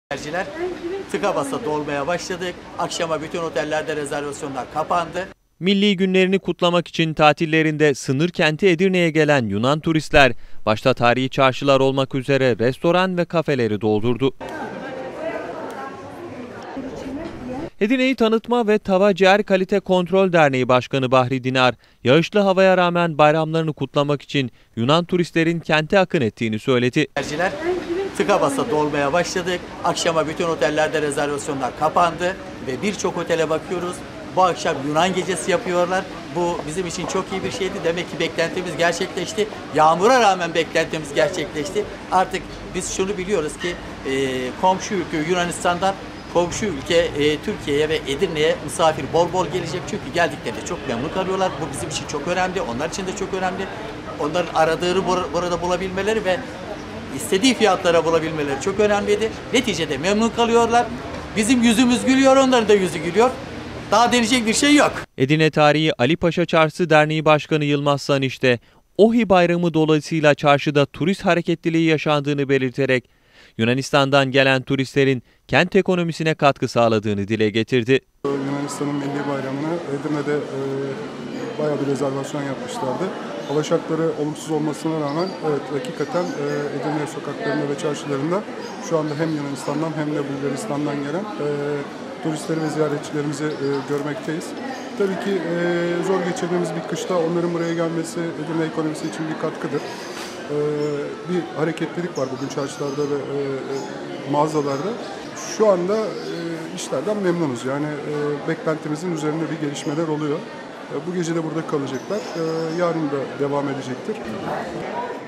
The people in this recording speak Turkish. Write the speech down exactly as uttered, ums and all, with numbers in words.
Tercihler tıka basa dolmaya başladık. Akşama bütün otellerde rezervasyonlar kapandı. Milli günlerini kutlamak için tatillerinde sınır kenti Edirne'ye gelen Yunan turistler, başta tarihi çarşılar olmak üzere restoran ve kafeleri doldurdu. Edirne'yi Tanıtma ve Tava Ciğer Kalite Kontrol Derneği Başkanı Bahri Dinar, yağışlı havaya rağmen bayramlarını kutlamak için Yunan turistlerin kente akın ettiğini söyledi. Tercihler tıka basa dolmaya başladık. Akşama bütün otellerde rezervasyonlar kapandı ve birçok otele bakıyoruz. Bu akşam Yunan gecesi yapıyorlar. Bu bizim için çok iyi bir şeydi. Demek ki beklentimiz gerçekleşti. Yağmura rağmen beklentimiz gerçekleşti. Artık biz şunu biliyoruz ki e, komşu ülke Yunanistan'dan komşu ülke e, Türkiye'ye ve Edirne'ye misafir bol bol gelecek. Çünkü geldiklerinde çok memnun kalıyorlar. Bu bizim için çok önemli. Onlar için de çok önemli. Onların aradığını burada bulabilmeleri ve istediği fiyatlara bulabilmeleri çok önemliydi. Neticede memnun kalıyorlar. Bizim yüzümüz gülüyor, onların da yüzü gülüyor. Daha deneyecek bir şey yok. Edirne Tarihi Ali Paşa Çarşısı Derneği Başkanı Yılmaz Sanişte, Ohi Bayramı dolayısıyla çarşıda turist hareketliliği yaşandığını belirterek, Yunanistan'dan gelen turistlerin kent ekonomisine katkı sağladığını dile getirdi. Yunanistan'ın milli bayramını Edirne'de e, bayağı bir rezervasyon yapmışlardı. Hava şartları olumsuz olmasına rağmen evet hakikaten e, Edirne sokaklarında ve çarşılarında şu anda hem Yunanistan'dan hem de Bulgaristan'dan gelen e, turistleri ve ziyaretçilerimizi e, görmekteyiz. Tabii ki e, zor geçirdiğimiz bir kışta onların buraya gelmesi Edirne ekonomisi için bir katkıdır. E, bir hareketlilik var bugün çarşılarda ve e, e, mağazalarda. Şu anda e, işlerden memnunuz. Yani e, beklentimizin üzerinde bir gelişmeler oluyor. E, bu gece de burada kalacaklar. E, yarın da devam edecektir.